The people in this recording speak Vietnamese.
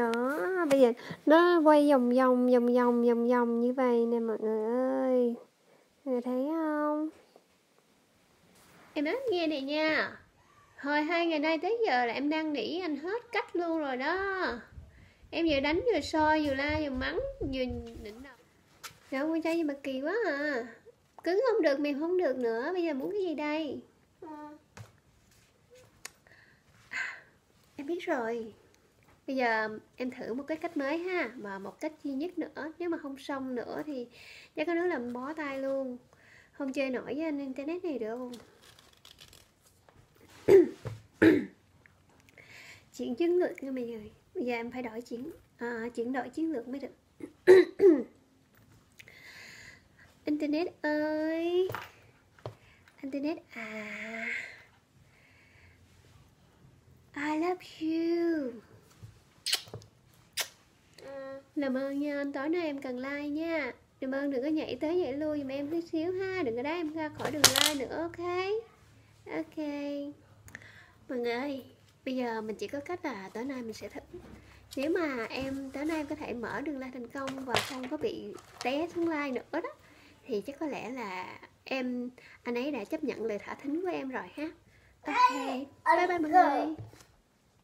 Đó, bây giờ nó quay vòng vòng như vậy nè mọi người ơi. Mọi người thấy không? Em nói nghe này nha. Hồi 2 ngày nay tới giờ là em đang nỉ anh hết cách luôn rồi đó. Em vừa đánh vừa soi vừa la vừa mắng vừa định đầu. Trời con trai gì mà kỳ quá à. Cứng không được mềm không được nữa. Bây giờ muốn cái gì đây? Em biết rồi. Bây giờ em thử một cái cách mới ha. Mà một cách duy nhất nữa. Nếu mà không xong nữa thì chắc có đứa làm bó tay luôn. Không chơi nổi với anh internet này được không? Chuyển chiến lược nha mọi người. Bây giờ em phải chuyển đổi chiến lược mới được. Internet ơi, internet à, I love you. Làm ơn nha anh, tối nay em cần like nha. Làm ơn đừng có nhảy tới nhảy lui giùm em tí xíu ha. Đừng có đá em ra khỏi đường like nữa, ok? Ok. Mọi người ơi, bây giờ mình chỉ có cách là tối nay mình sẽ thử. Nếu mà tối nay em có thể mở đường like thành công và không có bị té xuống like nữa đó, thì chắc có lẽ là anh ấy đã chấp nhận lời thả thính của em rồi ha. Ok, bye bye mọi người.